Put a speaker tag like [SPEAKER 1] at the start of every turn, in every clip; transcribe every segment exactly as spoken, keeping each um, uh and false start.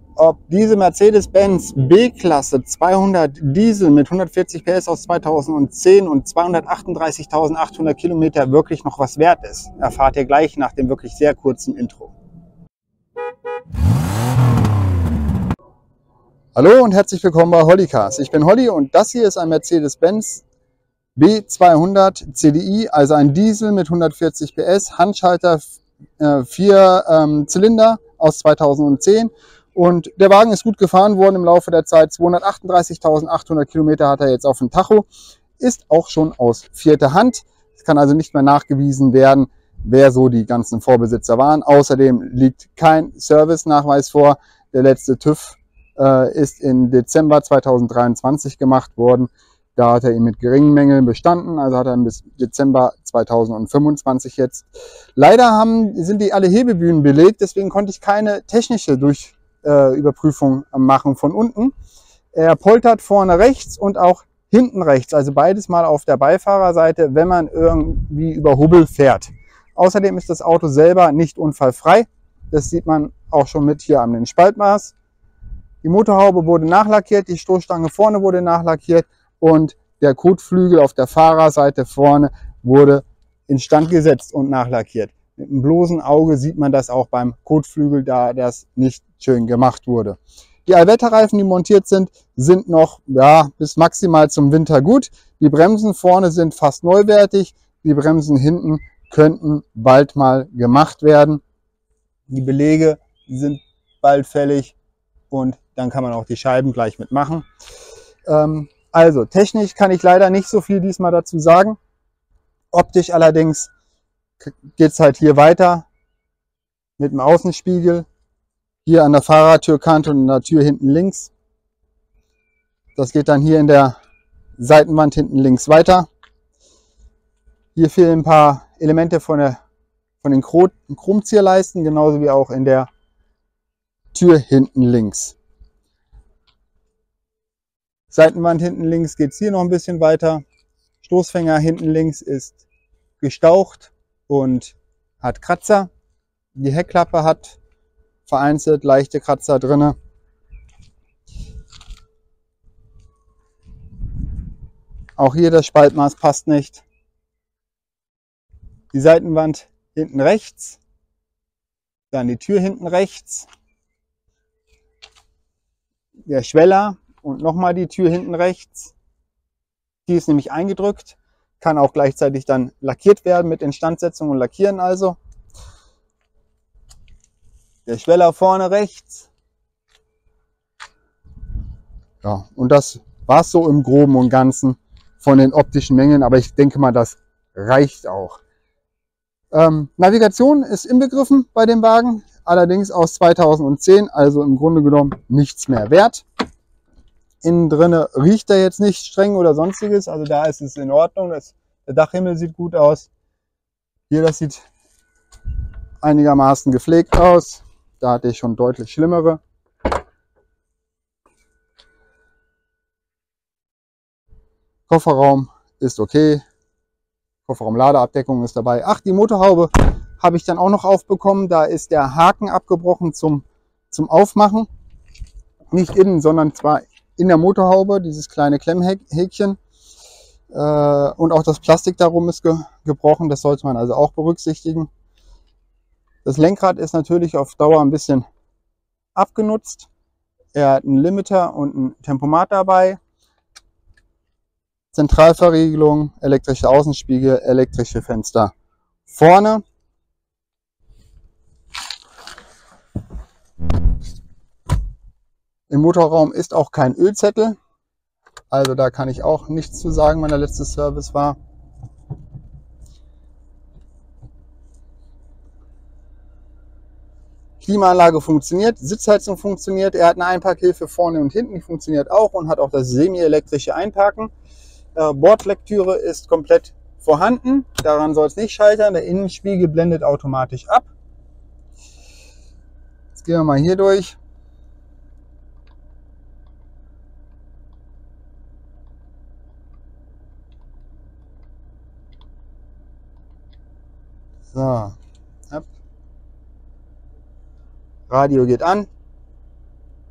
[SPEAKER 1] ob diese Mercedes-Benz B-Klasse zweihundert Diesel mit hundertvierzig P S aus zweitausendzehn und zweihundertachtunddreißigtausendachthundert Kilometer wirklich noch was wert ist, erfahrt ihr gleich nach dem wirklich sehr kurzen Intro. Hallo und herzlich willkommen bei Hollycars. Ich bin Holly und das hier ist ein Mercedes-Benz B zweihundert C D I, also ein Diesel mit hundertvierzig P S, Handschalter, äh, vier ähm, Zylinder aus zweitausendzehn. Und der Wagen ist gut gefahren worden im Laufe der Zeit. zweihundertachtunddreißigtausendachthundert Kilometer hat er jetzt auf dem Tacho. Ist auch schon aus vierter Hand. Es kann also nicht mehr nachgewiesen werden, wer so die ganzen Vorbesitzer waren. Außerdem liegt kein Service-Nachweis vor. Der letzte TÜV äh, ist im Dezember zweitausenddreiundzwanzig gemacht worden. Da hat er ihn mit geringen Mängeln bestanden. Also hat er bis Dezember zweitausendfünfundzwanzig jetzt. Leider haben, sind die alle Hebebühnen belegt. Deswegen konnte ich keine technische durch Überprüfung machen von unten. Er poltert vorne rechts und auch hinten rechts, also beides mal auf der Beifahrerseite, wenn man irgendwie über Hubbel fährt. Außerdem ist das Auto selber nicht unfallfrei. Das sieht man auch schon mit hier an den Spaltmaß. Die Motorhaube wurde nachlackiert, die Stoßstange vorne wurde nachlackiert und der Kotflügel auf der Fahrerseite vorne wurde instand gesetzt und nachlackiert. Mit einem bloßen Auge sieht man das auch beim Kotflügel, da das nicht schön gemacht wurde. Die Allwetterreifen, die montiert sind, sind noch ja, bis maximal zum Winter gut. Die Bremsen vorne sind fast neuwertig. Die Bremsen hinten könnten bald mal gemacht werden. Die Belege sind bald fällig und dann kann man auch die Scheiben gleich mitmachen. Ähm, also technisch kann ich leider nicht so viel diesmal dazu sagen. Optisch allerdings geht es halt hier weiter mit dem Außenspiegel, hier an der Fahrertürkante und in der Tür hinten links. Das geht dann hier in der Seitenwand hinten links weiter. Hier fehlen ein paar Elemente von, der, von den Chromzierleisten, genauso wie auch in der Tür hinten links. Seitenwand hinten links geht es hier noch ein bisschen weiter. Stoßfänger hinten links ist gestaucht und hat Kratzer. Die Heckklappe hat vereinzelt leichte Kratzer drin. Auch hier das Spaltmaß passt nicht. Die Seitenwand hinten rechts, dann die Tür hinten rechts, der Schweller und nochmal die Tür hinten rechts. Die ist nämlich eingedrückt. Kann auch gleichzeitig dann lackiert werden mit Instandsetzung und Lackieren also. Der Schweller vorne rechts. Ja, und das war es so im Groben und Ganzen von den optischen Mängeln, aber ich denke mal, das reicht auch. Ähm, Navigation ist inbegriffen bei dem Wagen, allerdings aus zweitausendzehn, also im Grunde genommen nichts mehr wert. Innen drin riecht er jetzt nicht streng oder sonstiges, also da ist es in Ordnung. Das, der Dachhimmel sieht gut aus. Hier, das sieht einigermaßen gepflegt aus. Da hatte ich schon deutlich schlimmere. Kofferraum ist okay. Kofferraum-Ladeabdeckung ist dabei. Ach, die Motorhaube habe ich dann auch noch aufbekommen. Da ist der Haken abgebrochen zum, zum Aufmachen. Nicht innen, sondern zwar in der Motorhaube, dieses kleine Klemmhäkchen. Äh, und auch das Plastik darum ist ge gebrochen. Das sollte man also auch berücksichtigen. Das Lenkrad ist natürlich auf Dauer ein bisschen abgenutzt. Er hat einen Limiter und ein Tempomat dabei. Zentralverriegelung, elektrische Außenspiegel, elektrische Fenster vorne. Im Motorraum ist auch kein Ölzettel. Also da kann ich auch nichts zu sagen, wann der letzte Service war. Klimaanlage funktioniert, Sitzheizung funktioniert, er hat eine Einparkhilfe vorne und hinten, die funktioniert auch und hat auch das semi-elektrische Einparken. Äh, Bordlektüre ist komplett vorhanden, daran soll es nicht scheitern, der Innenspiegel blendet automatisch ab. Jetzt gehen wir mal hier durch. So, Radio geht an.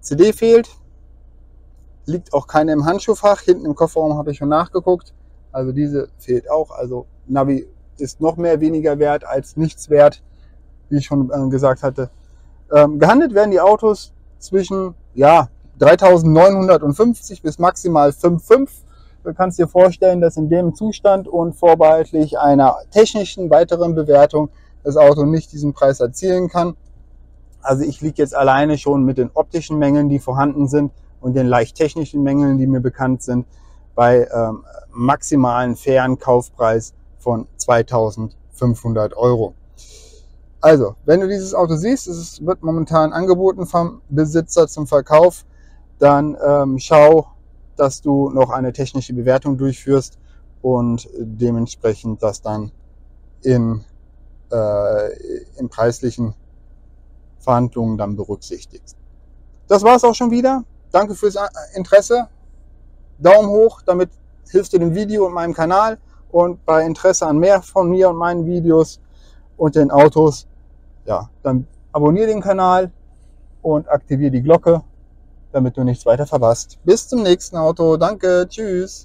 [SPEAKER 1] C D fehlt. Liegt auch keine im Handschuhfach. Hinten im Kofferraum habe ich schon nachgeguckt. Also diese fehlt auch. Also Navi ist noch mehr weniger wert als nichts wert, wie ich schon äh, gesagt hatte. Ähm, gehandelt werden die Autos zwischen ja, dreitausendneunhundertfünfzig bis maximal fünf Komma fünf. Du kannst dir vorstellen, dass in dem Zustand und vorbehaltlich einer technischen weiteren Bewertung das Auto nicht diesen Preis erzielen kann. Also ich liege jetzt alleine schon mit den optischen Mängeln, die vorhanden sind, und den leicht technischen Mängeln, die mir bekannt sind, bei ähm, maximalen fairen Kaufpreis von zweitausendfünfhundert Euro. Also, wenn du dieses Auto siehst, es wird momentan angeboten vom Besitzer zum Verkauf, dann ähm, schau, dass du noch eine technische Bewertung durchführst und dementsprechend das dann in, äh, in preislichen Verhandlungen dann berücksichtigst. Das war es auch schon wieder. Danke fürs Interesse. Daumen hoch, damit hilfst du dem Video und meinem Kanal. Und bei Interesse an mehr von mir und meinen Videos und den Autos, ja, dann abonniere den Kanal und aktiviere die Glocke, damit du nichts weiter verpasst. Bis zum nächsten Auto. Danke. Tschüss.